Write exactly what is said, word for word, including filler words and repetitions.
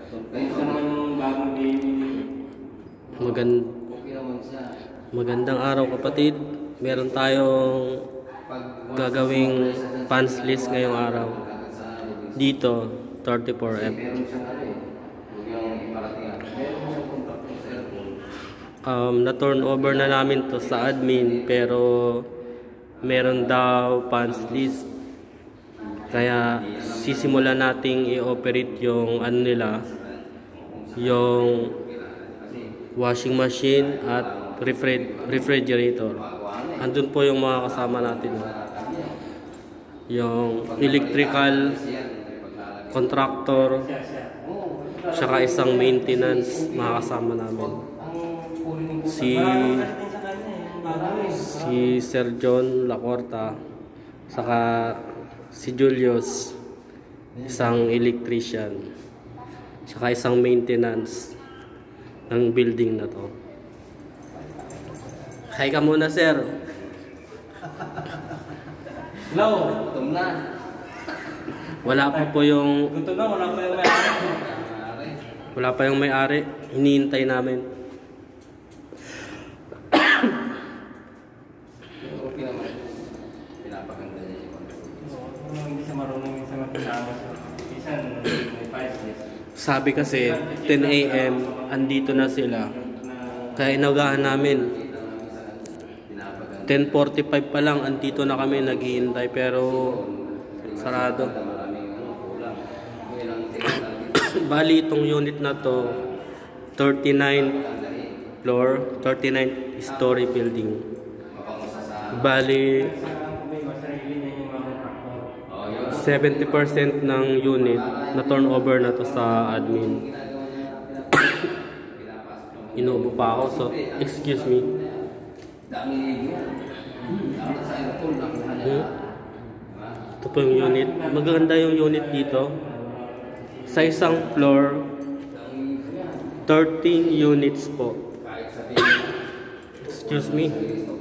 Magand magandang araw kapatid. Meron tayong gagawing punch list ngayong araw. Dito, thirty-four F. Um, na turn over na namin to sa admin pero meron daw punch list. Kaya sisimulan nating i-operate yung ano nila, yung washing machine at refrigerator. Andun po yung mga kasama natin. Yung electrical contractor, saka isang maintenance, mga kasama namin. Si si Sir John Lacorta, saka si Julius, isang electrician, saka isang maintenance ng building na to. Hi ka muna, sir. Hello. Gutom na. Wala pa po yung Gutom na, wala pa yung may-ari. Wala pa yung may-ari. Hinihintay namin. Okay naman. Pinapaganda niya yung hindi siya marunong yung sa magkasama. Isan, may five years. Sabi kasi ten A M andito na sila. Kaya inagahan namin. ten forty-five pa lang andito na kami naghihintay pero sarado. Bali itong unit na to thirty-nine floor, thirty-nine story building. Bali seventy percent ng unit na turnover na to sa admin. Inuubo pa ako, so excuse me. Hmm? Ito po yung unit. Maganda yung unit dito. Sa isang floor, thirteen units po. Excuse me.